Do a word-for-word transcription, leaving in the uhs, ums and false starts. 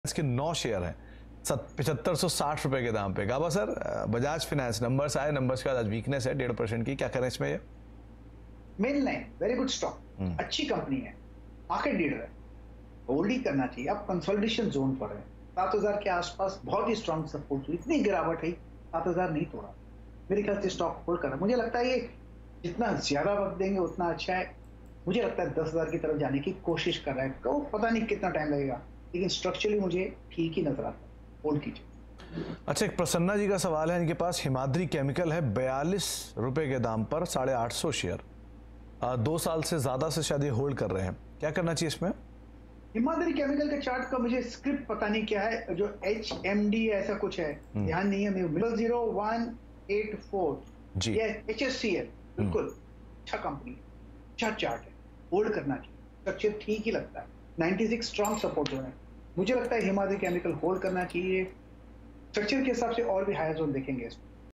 इसके नौ शेयर हैं पचहत्तर सौ साठ रुपए के दाम पे। Gaba sir, Bajaj finance numbers आए, नंबर्स के बाद आज वीकनेस है डेढ़ परसेंट की, क्या करें इसमें? ये main line very good stock, अच्छी कंपनी है, मार्केट लीडर है, होल्ड ही करना चाहिए। अब कंसोलिडेशन जोन पर है, सात हजार के आसपास बहुत ही स्ट्रॉन्ग सपोर्ट हुई, इतनी गिरावट है, सात हजार नहीं तोड़ा। मेरे ख्याल से स्टॉक होल्ड करना, मुझे लगता है ये जितना ज्यादा वक्त देंगे उतना अच्छा है। मुझे लगता है दस हजार की तरफ जाने की कोशिश कर रहा है, तो पता नहीं कितना टाइम लगेगा, लेकिन स्ट्रक्चरली मुझे ठीक ही नजर आता है, होल्ड कीजिए। अच्छा, एक प्रसन्ना जी का सवाल है, इनके पास हिमाद्री केमिकल है बयालीस रुपए के दाम पर, साढ़े आठ सौ शेयर, आ, दो साल से ज्यादा से शायद ये होल्ड कर रहे हैं, क्या करना चाहिए इसमें? हिमाद्री केमिकल के चार्ट का मुझे स्क्रिप्ट पता नहीं क्या है, जो एच एम डी ऐसा कुछ है, ध्यान नहीं है मेरे। Zero one eight four G, H S C L, बिल्कुल अच्छा कंपनी, अच्छा चार्ट है, होल्ड करना चाहिए, स्ट्रक्चर ठीक ही लगता है। छियानवे स्ट्रॉन्ग सपोर्ट जोन है, मुझे लगता है हिमाद्री केमिकल होल्ड करना चाहिए। स्ट्रक्चर के हिसाब से और भी हायर जोन देखेंगे इसमें।